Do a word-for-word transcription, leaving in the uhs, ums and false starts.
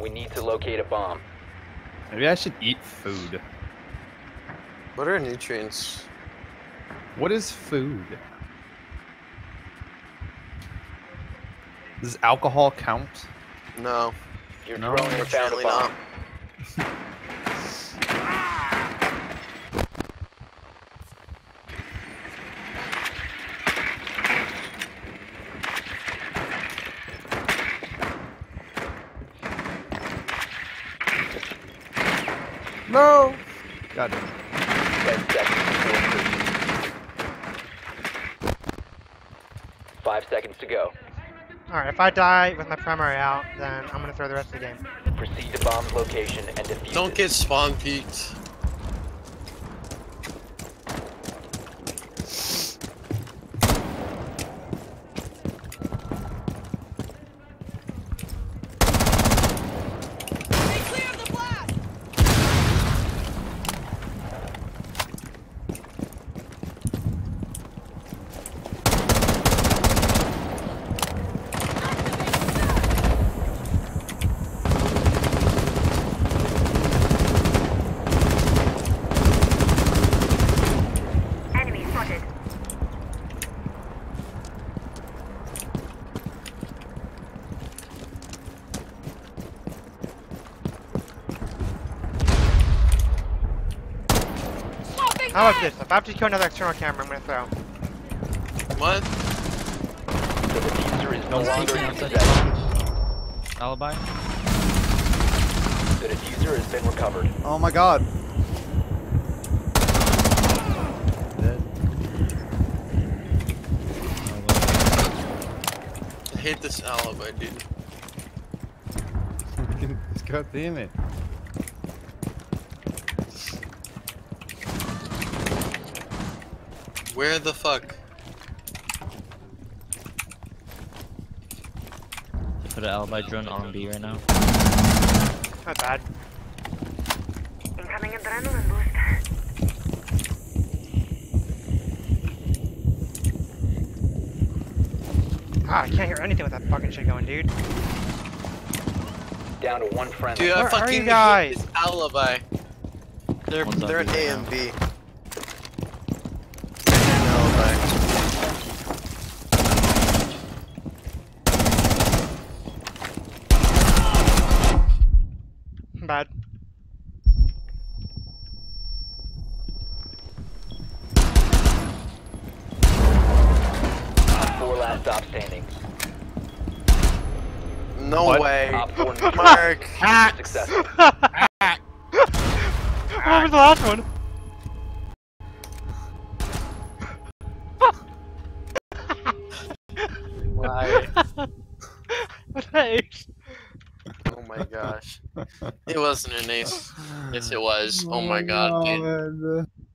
We need to locate a bomb. Maybe I should eat food. What are nutrients? What is food? Does alcohol count? No. Your No, drone has found a unfortunately bomb. not. No! God damn it. Ten seconds before insertion. Five seconds to go. Alright, if I die with my primary out, then I'm gonna throw the rest of the game. Proceed to bomb's location and defuse Don't it. get spawn peeked. How about this? If I have to kill another external camera, I'm gonna throw. What? The diffuser is no One's longer peeking in outside possession. the alibi. The diffuser has been recovered. Oh my god. Dead. I hate this alibi, dude. God damn it. Where the fuck? Put an alibi drone on B right now. Not bad. Incoming adrenaline boost. Ah, I can't hear anything with that fucking shit going, dude. Down to one friendly. Dude, I Where are fucking you guys? hate this alibi. They're One's on they're an B A right and now. B. Alibi. Bad. Four last stop standing. No What? way. Op four Mark. Hacks! successful. What was the last one? Why? What the ace? Oh my gosh. It wasn't an ace. Yes, it was. Oh my god, dude. man.